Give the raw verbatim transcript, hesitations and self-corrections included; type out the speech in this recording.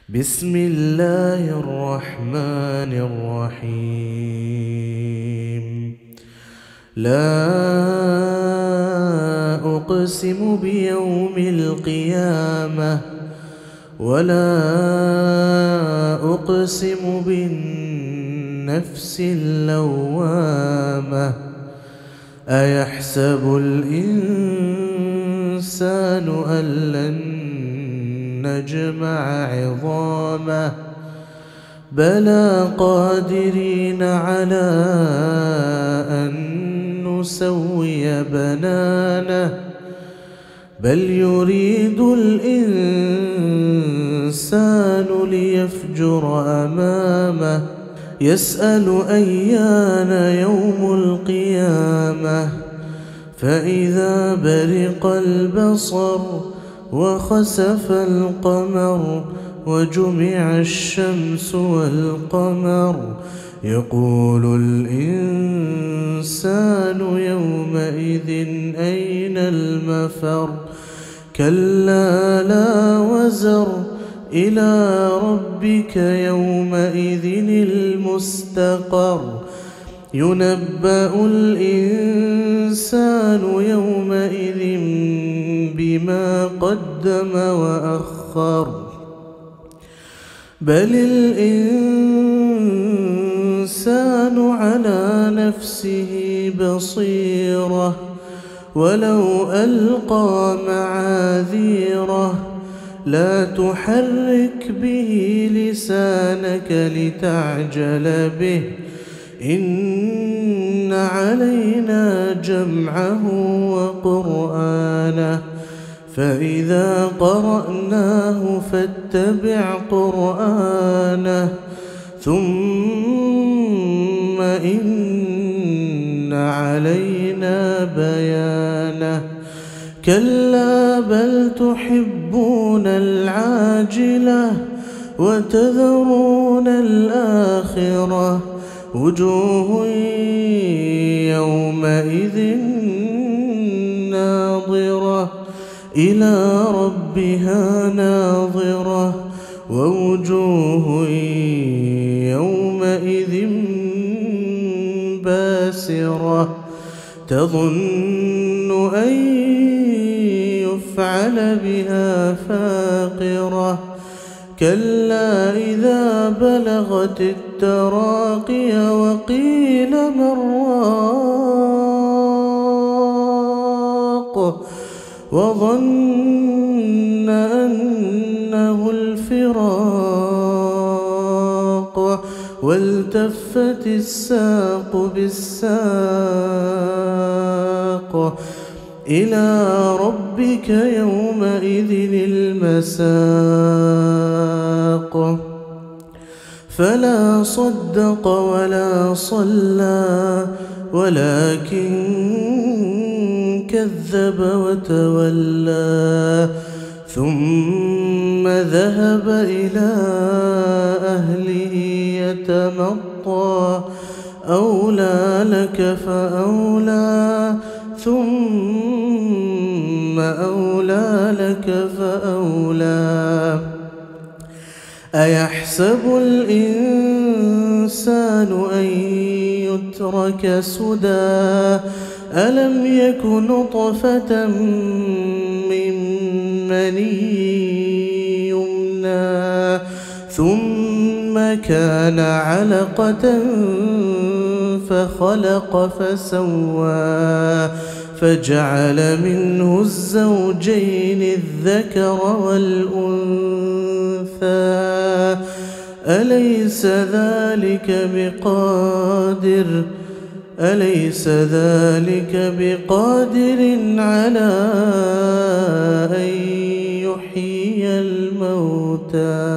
بسم الله الرحمن الرحيم. لا أقسم بيوم القيامة ولا أقسم بالنفس اللوامة. أيحسب الإنسان أن لن نجمع عظامه بلى قادرين على أن نسوي بنانه بل يريد الإنسان ليفجر أمامه يسأل أيان يوم القيامة فإذا برق البصر وخسف القمر وجمع الشمس والقمر يقول الإنسان يومئذ أين المفر كلا لا وزر إلى ربك يومئذ المستقر ينبأ الإنسان يومئذ بما قدم وأخر بل الإنسان على نفسه بصيرة ولو ألقى معاذيره لا تحرك به لسانك لتعجل به إن علينا جمعه وقرآنه فإذا قرأناه فاتبع قرآنه ثم إن علينا بيانه كلا بل تحبون العاجلة وتذرون الآخرة وجوه يومئذ ناظرة إلى ربها ناظرة ووجوه يومئذ باسرة تظن أن يفعل بها فاقرة كلا إذا بلغت التراقي وقيل من راق وظن أنه الفراق والتفت الساق بالساق إلى ربك يومئذ المساق فلا صدق ولا صلى ولكن كذب وتولى ثم ذهب إلى أهله يتمطى أولى لك فأولى ثم أولى لك فأولى أيحسب الإنسان أن يترك سدى ألم يك نطفة من مني يمنى ثم كان علقة فخلق فسوى فجعل منه الزوجين الذكر والأنثى أليس ذلك بقادر أليس ذلك بقادر على أن يحيي الموتى